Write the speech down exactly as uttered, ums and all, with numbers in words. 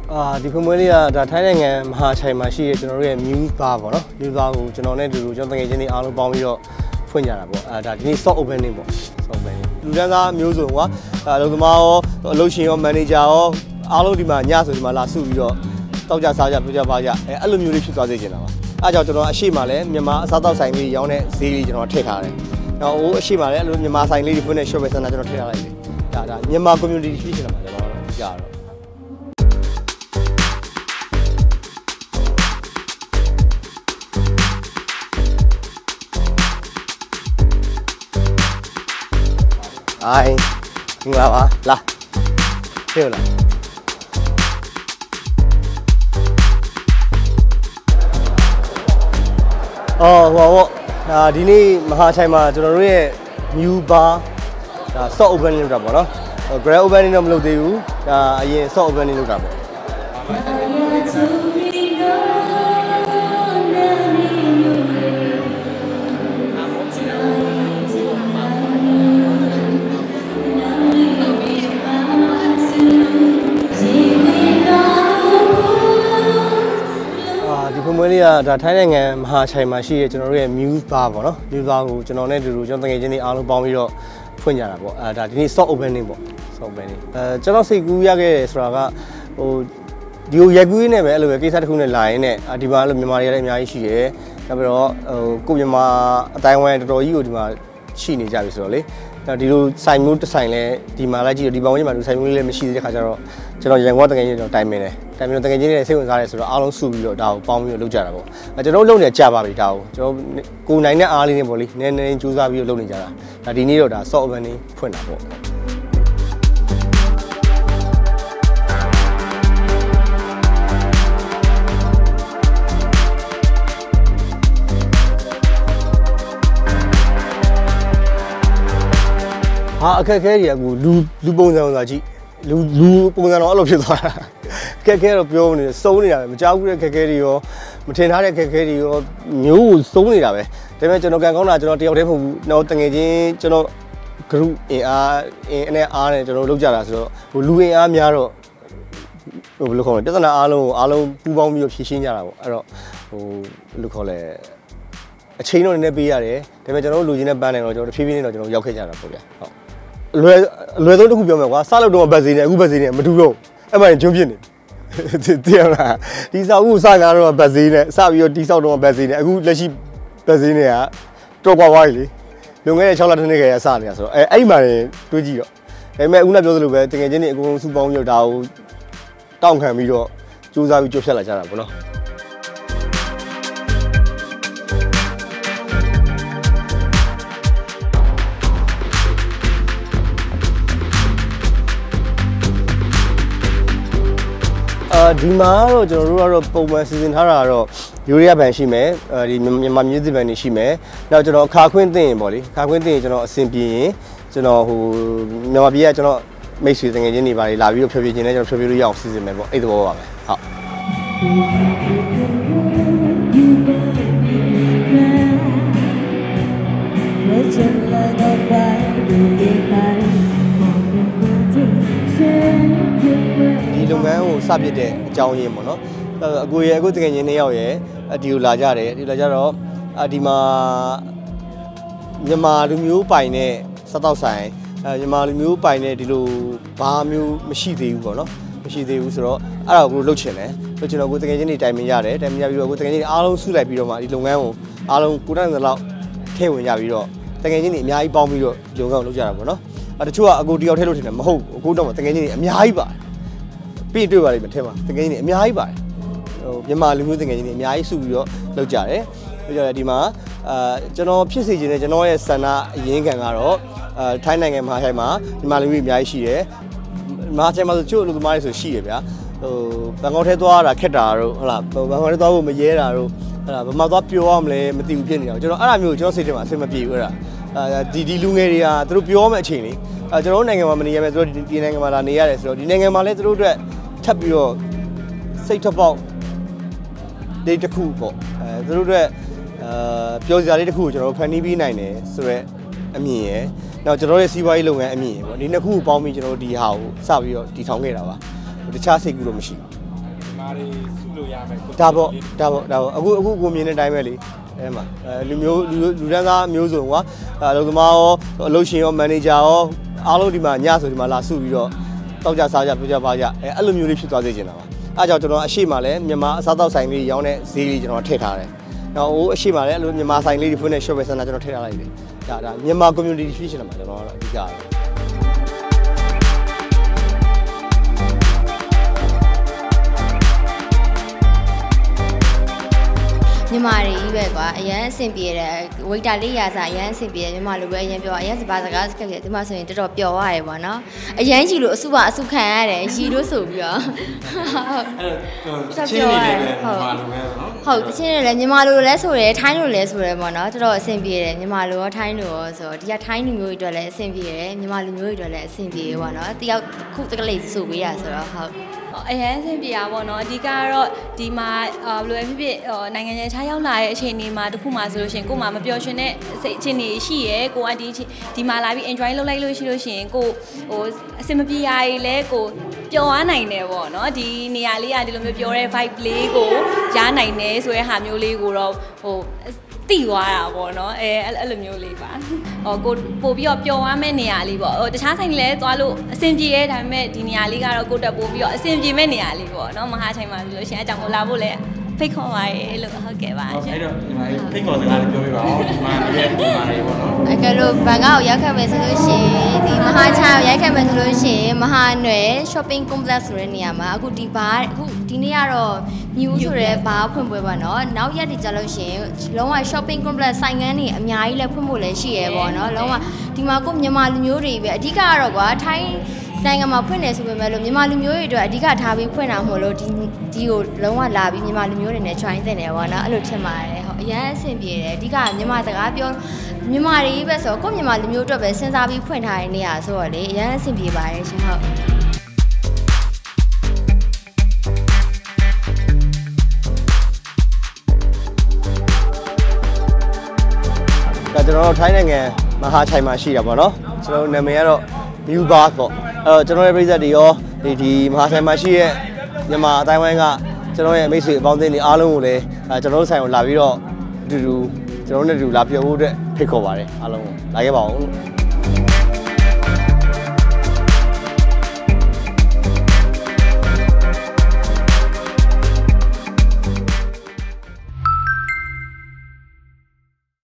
အာဒီဖွင့်ပွဲလေးကဒါထိုင်းနိုင်ငံမဟာချိုင်မှာရှိတဲ့ကျွန်တော်တို့ရဲ့ Muse Bar ပေါ့နော် Muse Bar ကိုကျွန်တော်နဲ့အတူတူကျွန်တော်တကယ်ချင်းတွေအားလုံးပေါင်းပြီးတော့ဖွင့်ကြတာပေါ့အဲဒါဒီနေ့ soft opening ပေါ့ soft opening လူတန်းစားမျိုးစုံကွာအလုပ်သမားရောအလုပ်ရှင်ရော manager ရောအားလုံးဒီမှာညဆိုဒီမှာလာစုပြီးတော့တောက်ကြစားကြပြကြပါကြအဲအဲ့လိုမျိုးလေးဖြစ်သွားစေချင်တာပါအဲကြောင့်ကျွန်တော်အရှိမှလည်းမြန်မာအစားတောက်ဆိုင်လေးရောင်းတဲ့ဈေးလေးကျွန်တော်ထည့်ထားတယ်နောက်ဟိုအရှိမှလည်းအဲ့လိုမြန်မာဆိုင်လေးတွေဖွင့်တဲ့ shop ပဲစမ်းတာကျွန်တော်ထည့်ထားလိုက်တယ်ဒါဒါမြန်မာ community ဖြစ်ချင်တာပါကျွန်တော်တို့ကြားတော့အိုင်ငါပါလာပြေလာအော်ဟောဟောဒါဒီနေ့မဟာချိုင်မှာကျွန်တော်တို့ရဲ့ new bar ဒါ soft opening လုပ်တာပေါ့နော် grand opening တော့မလုပ်သေးဘူးဒါအရင် soft opening လုပ်တာပေါ့ဒီဖွင့်ပွဲလေးကဒါထိုင်းနိုင်ငံမဟာချိုင်မှာရှိတဲ့ကျွန်တော်တို့ရဲ့ Muse Bar ပေါ့နော် Muse Bar ကိုကျွန်တော်နဲ့အတူတူကျွန်တော်တကယ်ချင်းတွေအားလုံးပေါင်းပြီးတော့ဖွင့်ကြတာပေါ့အဲဒါဒီနေ့ soft opening ပေါ့ soft opening အဲကျွန်တော်စိတ်ကူးရခဲ့တယ်ဆိုတာကဟိုဒီကိုရက်ကူးနဲ့ပဲအဲ့လိုပဲကိစ္စတစ်ခုနဲ့လာရင်းနဲ့ဒီမှာအဲ့လိုမြန်မာတွေလည်းအများကြီးရှိတယ်နောက်ပြီးတော့ဟိုကိုမြန်မာအတိုင်းဝိုင်းတော်တော်ကြီးကိုဒီမှာရှိနေကြပြီဆိုတော့လေဒီလိုဆိုင်မျိုးတစ်ဆိုင်လဲဒီမှာလိုက်ကြည့်တော့ဒီပေါင်းကြီးမှာလူဆိုင်မျိုးလေးလည်းမရှိသေးတဲ့ခါကျတော့ကျွန်တော်ရန်ကုန်တကယ်ကြီးတော့တိုင်မင်းတယ်တိုင်မင်းတော့တကယ်ကြီးနဲ့စိတ်ဝင်စားတယ်ဆိုတော့အားလုံးစုပြီးတော့ဒါကိုပေါင်းပြီးတော့လုပ်ကြတာပေါ့အဲကျွန်တော်လုပ်နေကြပါပြီဒါကိုကျွန်တော်ကိုနိုင်တဲ့အားလေးနဲ့ပေါ့လေနည်းနည်းကြိုးစားပြီးတော့လုပ်နေကြတာဒါဒီနေ့တော့ဒါ soft opening ဖွင့်တာပေါ့ဟာအခက်အခဲတွေကအခုလူလူပုံစံဆိုတာကြည့်လူလူပုံစံတော့အဲ့လိုဖြစ်သွားတာအခက်အခဲတော့ပြောနေတယ်စုံနေတာပဲမကြောက်ဘူးတဲ့အခက်အခဲတွေရောမထင်ထားတဲ့အခက်အခဲတွေရောမျိုးကိုစုံနေတာပဲဒါပေမဲ့ကျွန်တော်ကန်ကောင်းတာကျွန်တော်တယောက်တည်းမဟုတ်ဘူးတော့တငယ်ချင်းကျွန်တော် group အင်အားအင်နဲ့အားနဲ့ကျွန်တော်လုပ်ကြတာဆိုတော့ဟိုလူအင်အားများတော့ဟိုဘယ်လိုခေါ်လဲပြဿနာအားလုံးကိုအားလုံးပူးပေါင်းပြီးတော့ဖြေရှင်းကြတာပေါ့အဲ့တော့ဟိုဘယ်လိုခေါ်လဲအချိန်တော့နည်းနည်းပေးရတယ်ဒါပေမဲ့ကျွန်တော်တို့လူချင်းနဲ့ပန်းနေတော့ကျွန်တော်တဖြည်းဖြည်းနဲ့တော့ကျွန်တော်ရောက်ခဲ့ကြတာပေါ့ဗျာဟုတ်လွယ်လွယ်ဆုံးတစ်ခုပြောမယ်ကွာစလုပ်တော့ဘတ်ဈေးနဲ့အခုဘတ်ဈေးနဲ့မတူတော့အဲ့မှဂျွန်းပြစ်နေသိရလားဒီဆောက်ဦးစကားတော့ဘတ်ဈေးနဲ့စပြီးတော့ဒီဆောက်တော့ဘတ်ဈေးနဲ့အခုလက်ရှိဘတ်ဈေးနဲ့ကတော်ကွာသွားပြီလေလွန်ခဲ့တဲ့၆လတနှစ်ခန့်ရစနေတာဆိုတော့အဲအဲ့မှတွေးကြည့်တော့ဒါပေမဲ့အခုနပြောသလိုပဲတကယ်ချင်းနေအကုန်စုပေါင်းပြီးတော့ဒါကိုတောင့်ခံပြီးတော့စူးစမ်းပြီးကြွဖြတ်လာကြတာပေါ့နော်ဒီမှာတော့ကျွန်တော်တို့ကတော့ပုံမှန်စီစဉ်ထားတာတော့ယူရီးယားဘန်ရှိမယ်အဲဒီမြန်မာမျိုးစစ်ဘန်တွေရှိမယ်နောက်ကျွန်တော်ခါခွင်းသိရင်ပေါ့လေခါခွင်းသိရင်ကျွန်တော်အဆင်ပြေရင်ကျွန်တော်ဟိုမြန်မာပြည်ကကျွန်တော်မိတ်ဆွေတငယ်ချင်းတွေပါလာပြီးတော့ဖြေဖြေချင်းနဲ့ကျွန်တော်ဖြေဖြေလို့ရအောင်စီစဉ်မယ်ပေါ့အဲ့သဘောပါပဲဟုတ်ဒီလုပ်ငန်းကိုစပစ်တဲ့အကြောင်းရင်းပေါ့နော်အကိုရဲ့အခုတကယ်ချင်းနှစ်ယောက်ရဲ့ဒီကိုလာကြတယ်ဒီလာကြတော့ဒီမှာမြန်မာလူမျိုးပိုင်တဲ့စားတောက်ဆိုင်အဲမြန်မာလူမျိုးပိုင်တဲ့ဒီလိုဘာမျိုးမရှိသေးဘူးပေါ့နော်မရှိသေးဘူးဆိုတော့အဲ့ဒါကိုလုပ်ချင်တယ်ဆိုကျွန်တော်ကိုတကယ်ချင်းတွေတိုင်ပင်ရတယ်တိုင်ပင်ရပြီးတော့ကိုတကယ်ချင်းအားလုံးစုလိုက်ပြီးတော့မှဒီလုပ်ငန်းကိုအားလုံးကိုတန်းစလောက်ထည့်ဝင်ကြပြီးတော့တကယ်ချင်းတွေအများကြီးပေါင်းပြီးတော့ဒီလုပ်ငန်းကိုလုပ်ကြတာပေါ့နော်အဲတချို့ကအကိုတယောက်ထည့်လို့ထင်တယ်မဟုတ်ဘူးအကိုတော့တကယ်ချင်းတွေအများကြီးပါတယ်ပြီးတွေ့ပါလိမ့်မယ်ထဲမှာတကယ်ကြီးနေအများကြီးပါတယ်ဟိုမြန်မာလူမျိုးတကယ်ကြီးနေအများကြီးစုပြီးတော့လုပ်ကြတယ်ပြောကြတယ်ဒီမှာအာကျွန်တော်ဖြစ်စေချင်တဲ့ကျွန်တော်ရဲ့ဆန္ဒအရင်းခံကတော့အာထိုင်းနိုင်ငံမှာထိုင်းမှာမြန်မာလူမျိုးအများကြီးရှိတယ်မဟာချိုင်မှာဆိုချို့လူသမားတွေဆိုရှိတယ်ဗျာဟိုဘန်ကောက်ထဲသွားတာခက်တာတို့ဟုတ်လားဘန်ကောက်ထဲသွားဖို့မရဲတာတို့ဟုတ်လားဘယ်မှာသွားပျော်ရမလဲမသိဘူးဖြစ်နေတာကျွန်တော်အဲ့ဒါမျိုးကျွန်တော်စိတ်ထဲမှာအဆင်မပြေဘူးအဲ့ဒါအာဒီဒီလူငယ်တွေကသူတို့ပြောမယ့်အချိန်လေးအဲကျွန်တော်တို့နိုင်ငံမှာမနေရမယ်သူတို့ဒီနိုင်ငံမှာလာနေရတယ်ဆိုတော့ဒီနိုင်ငံမှာလည်းသူတို့အတွက်ထပ်ပြီးတော့စိတ်ထပေါက်ဒေးတစ်ခုပေါ့အဲသူတို့အတွက်အာပြောစရာလေးတစ်ခုကိုကျွန်တော်တို့ဖန်တီးပေးနိုင်တယ်ဆိုတော့အမြင်ရယ်နောက်ကျွန်တော်ရဲ့စီးပွားရေးလုပ်ငန်းအမြင်ရယ်ပေါ့ဒီနှစ်ခုကိုပေါင်းပြီးကျွန်တော်တို့ဒီဟာကိုစပြီးတော့တည်ထောင်ခဲ့တာပါတခြားစိတ်ကူးတော့မရှိဘူးမြန်မာတွေစုလို့ရမယ်ဒါပေါ့ဒါပေါ့ဒါပေါ့အခုအခုကိုမြင်တဲ့အတိုင်းပဲလေအဲမှာအဲလူမျိုးလူတန်းသားမျိုးစုံကွာအလုပ်သမားရောအလုပ်ရှင်ရောမန်နေဂျာရောအားလုံးဒီမှာညဆိုဒီမှာလာစုပြီးတော့တောက်ကြစားကြပြောကြပါကြအဲအဲ့လိုမျိုးလေးဖြစ်သွားစေချင်တာပါအဲကြောင့်ကျွန်တော်အရှိမလဲမြန်မာအစားတောက်ဆိုင်လေးရောင်းတဲ့ဈေးလေးကျွန်တော်ထည့်ထားတယ်နောက်ဟိုအရှိမလဲအဲ့လိုမြန်မာဆိုင်လေးတွေဖွင့်တဲ့ shop ပဲဆန္ဒကျွန်တော်ထည့်ထားလိုက်တယ်ဒါဒါမြန်မာ community ဖြစ်ချင်တာပါကျွန်တော်ကတော့အဓိကမြန်မာတွေကြီးပဲကွာအရန်အဆင်ပြေတယ်ဝိတ်တာလေးရာစားအရန်အဆင်ပြေတယ်မြန်မာလိုပဲအရန်ပြောအရန်စပါးစကားစကားတယ်ဒီမှာဆိုရင်တော်တော်ပျော်ရတယ်ပေါ့နော်အရန်ကြီးလို့အစုပါအစုခံရတယ်ရီလို့ဆိုပြီးတော့အဲ့ချင်းနေတယ်မြန်မာလိုပဲနော်ဟုတ်တချင်းနေတယ်မြန်မာလိုလည်းဆိုတယ်ထိုင်းလိုလည်းဆိုတယ်ပေါ့နော်တော်တော်အဆင်ပြေတယ်မြန်မာလိုရောထိုင်းလိုရောဆိုတော့ဒီကထိုင်းလူမျိုးတွေအတွက်လည်းအဆင်ပြေတယ်မြန်မာလူမျိုးတွေအတွက်လည်းအဆင်ပြေပေါ့နော်တယောက်ခုတကလေးဆိုပေးရဆိုတော့ဟုတ်အရန်အဆင်ပြေတာပေါ့နော်အဓိကကတော့ဒီမှာဘယ်လိုပဲဖြစ်ဖြစ်နိုင်ငံခြားရောက်လာတဲ့အချိန်ဒီမှာတခုမှဆိုလို့ရှိရင်ကို့မှာမပျော်ရွှင်တဲ့စိတ်အခြေအနေရှိရယ်ကိုကဒီဒီမှာလာပြီး enjoy လုပ်လိုက်လို့ရှိလို့ရှိရင်ကိုဟိုအဆင်မပြေရည်လဲကိုပျော်သွားနိုင်တယ်ပေါ့နော်ဒီနေရာလေးကဒီလိုမျိုးပျော်တဲ့ vibe လေးကိုရနိုင်တယ်ဆိုတဲ့ဟာမျိုးလေးကိုတော့ဟိုတည်သွားတာပေါ့နော်အဲအဲ့လိုမျိုးလေးပါဟိုကိုပို့ပြီးတော့ပျော်သွားမဲ့နေရာလေးပေါ့ဟိုတခြားဆိုင်လည်းသွားလို့အဆင်ပြေရဲဒါပေမဲ့ဒီနေရာလေးကတော့ကိုတက်ပို့ပြီးတော့အဆင်ပြေမဲ့နေရာလေးပေါ့နော်မဟာချိန်မှာဆိုလို့ရှိရင်အကြောင်းကိုလာဖို့လဲဖိတ်ခေါ်ပါရေလို့ဟုတ်ကဲ့ပါရှင်အဲ့တော့ဒီမှာဖိတ်ခေါ်စကားလေးပြောပြပါဦးဒီမှာရဲ့ဒီမှာရေပေါ့နော်အကယ်လို့ဘန်ကောက်ရောက်ခဲ့မယ်ဆိုလို့ရှိရင်ဒီမဟာချာရောက်ခဲ့မယ်ဆိုလို့ရှိရင်မဟာနွယ် shopping complex ဆိုတဲ့နေရာမှာအခုဒီဘာအခုဒီနေ့ကတော့ new ဆိုတဲ့ဘာဖွင့်ပွဲပါနော်နောက်ရက်ဒီကြလို့ရှိရင်လုံးဝ shopping complex ဆိုင်ငန်းတွေအများကြီးလည်းဖွင့်ဖို့လည်းရှိရပေါ့နော်လုံးဝဒီမှာကိုမြန်မာလူမျိုးတွေပဲအဓိကကတော့ကွာထိုင်းနိုင်ငံမှာဖွင့်နေဆိုပေမဲ့လို့မြန်မာလူမျိုးတွေအတွက်အဓိကထားပြီးဖွင့်တာမဟုတ်လို့ဒီဒီကိုလုံးဝလာပြီးမြန်မာလူမျိုးတွေနဲ့ join တင်တယ်ပေါ့နော်အဲ့လိုထင်ပါတယ်ဟုတ်အရန်အဆင်ပြေတယ်အဓိကမြန်မာစကားပြောမြန်မာတွေပဲဆိုတော့ကိုမြန်မာလူမျိုးအတွက်ပဲစဉ်းစားပြီးဖွင့်ထားတဲ့နေရာဆိုတော့လေအရန်အဆင်ပြေပါတယ်ရှင်ဟုတ်ဒါကျွန်တော်တို့ထိုင်းနိုင်ငံမဟာချိုင်မှာရှိတာပေါ့နော်ကျွန်တော်နာမည်ကတော့ New Bar ပေါ့အဲ့တော့ကျွန်တော်ရဲ့ပြည်သက်တွေရောဒီဒီမဟာချိုင်မှာရှိတဲ့မြန်မာအတိုင်းဝိုင်းကကျွန်တော်ရဲ့မိတ်ဆွေအပေါင်းအသင်းတွေအားလုံးကိုလည်းကျွန်တော်တို့ဆိုင်ကိုလာပြီးတော့အတူတူကျွန်တော်တို့နဲ့အတူလာပြောဖို့အတွက်ဖိတ်ခေါ်ပါတယ်အားလုံးကိုလာခဲ့ပါဦး